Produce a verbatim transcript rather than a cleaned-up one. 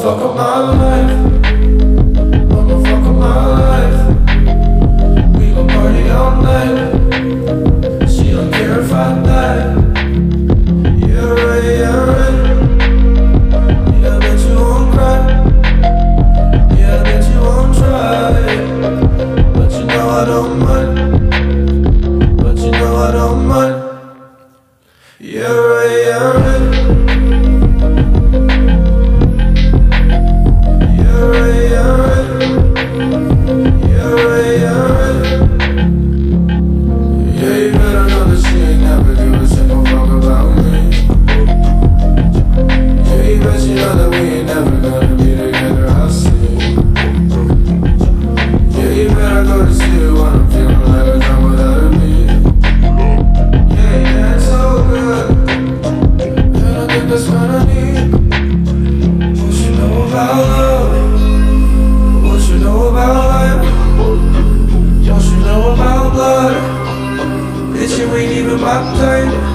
fuck up my life. I'ma fuck up my life. We gon' party all night. She don't care if I die. Yeah, right, yeah, right. Yeah, I bet you won't cry. Yeah, I bet you won't try. But you know I don't mind. But you know I don't mind. Yeah, right, yeah, right. That's what I need. What you know about love? What you know about life? What you know about blood? Bitch, you ain't even my type.